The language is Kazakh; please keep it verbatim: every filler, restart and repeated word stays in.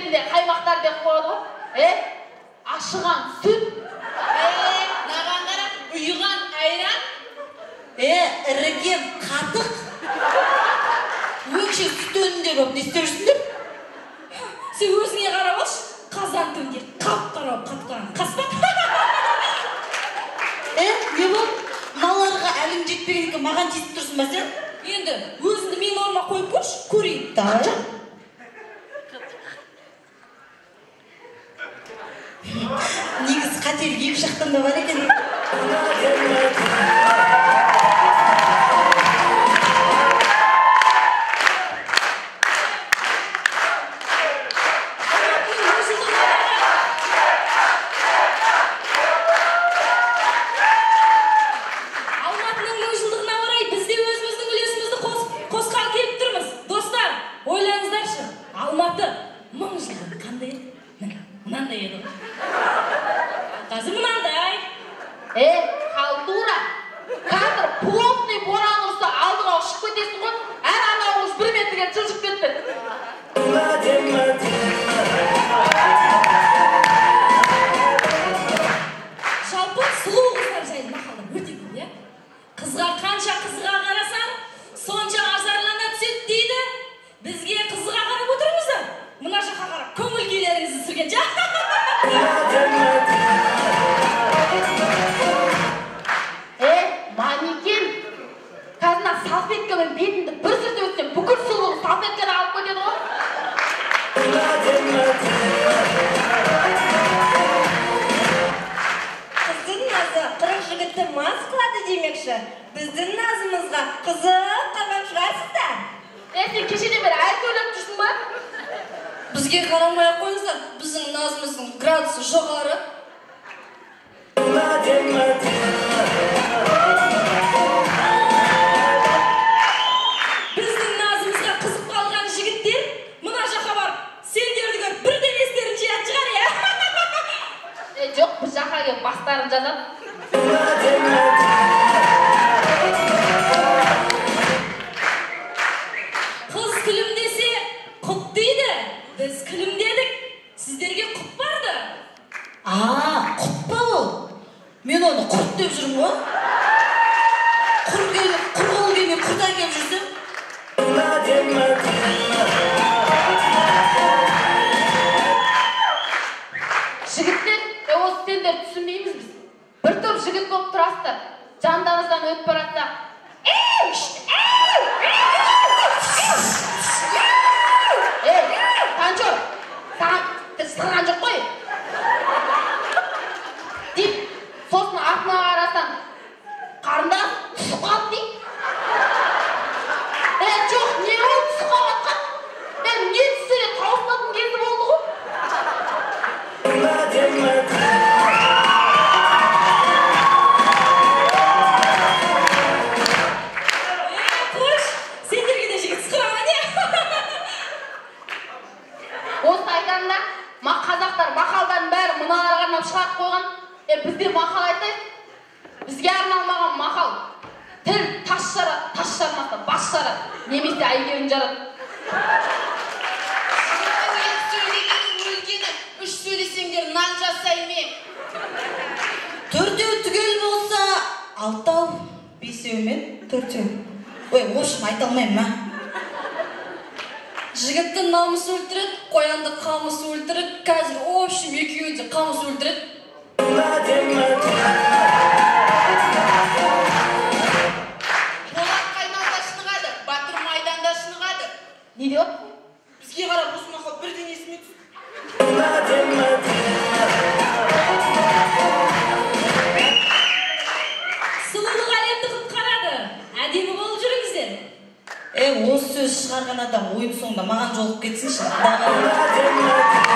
бетінде қаймақтар деп қойды ғой. Е? Ашыған сүт. Е, наған қара, ұйыған айран. Е, іріген қатық. Өкше сүт өнімдер болып не істеп жүрсіңдер? Сен өзіңе қарап алшы, қазан түнде қап-қара қатқан қаспақ. Е, не бол? Мыналарға әлің жетпеген екен, маған жетіп тұрсың ба сен? Енді өзіңді мен орнына қойып көрші, көрейін. Давай. Негіз қателік екі жақтан да бар екен. Қазір мынандай. Е, халтура. Қазір плотный боран ұрса алдыға ұшып кетесің ғой. Әр анауыңыз бір метрге жылжып кетті. Жалпы сұлу қыздар жайлы мақалда өте көп, иә? Қызға қанша қызға қарасаң, сонша ажарлана түседі дейді. Бізге қызға қарап отырыңыздар. Мына жаққа қарап, көңіл күйлеріңізді сүрген жа. Е, манекен. Қазына салфеткамен бетіңді бір сүртіп өтсем, бүкіл сұлулық салфетканы алып кетеді ғой. Қыздың назы қырық жігітті мас қылады демекші. Біздің назымызға қызық қалған шығарсыздар. Е, сен кешеден бері әр сөйлеп жүрсің ба? Бізге қарамай қойыңыздар, біздің назымыздың градусы жоғары. Біздің назымызға қызып қалған жігіттер, мына жаққа барып, сендерді көріп бірден естерін жият шығар, иә? Е, жоқ, бір жаққа келіп бастарын жазады. Қыз күлімдесе, құт дейді. Біз күлімдедік. Сіздерге құт барды. А, құт па ол? Мен оны құрт деп жүрмін ғой. Құр келіп, құр қол келмей құрта келіп жүрсем. Жігіттер, е, осы сендер түсінбейміз біз. Бір топ жігіт болып тұрасыздар. Жандарыңыздан өтіп баратса, ей, шт, ей, ей, ей, Танчо, саған сырған жоқ қой. Деп, сосын артына қарасаң, қарындас түсіп қалды дейді. Е, жоқ, не ол түсіп қалатқан? Е, не түссе де тауыспатын кезі болды ғой. Қош, сендерге де жігіт сықырама не? Осы айтамын да, қазақтар мақалдардың бәрі мыналарға арнап шығарып қойған. Е, бізде мақал айтайық. Бізге арналмаған мақал. Тіл тас жарады, тас жармаса бас жарады, немесе әйгерін жарады. Үш сөйлесеңдер нан жасай ме? Төртеу түгел болса, алтау, бесеу мен төртеу. Ой, общем, айта алмаймын, ма? Жігітті намыс өлтіреді, қоянды қамыс өлтіреді, қазір общем екеуін де қамыс өлтіреді. Болат қайналда шынығады, батыр майданда шынығады. Не деп? Бізге қарап осы мақал бірден есіме түсті. Сұлулық әлемді құтқарады. Әдемі болып жүріңіздер. Е, осы сөз шығарған адам ойын соңында маған жолып кетсінші.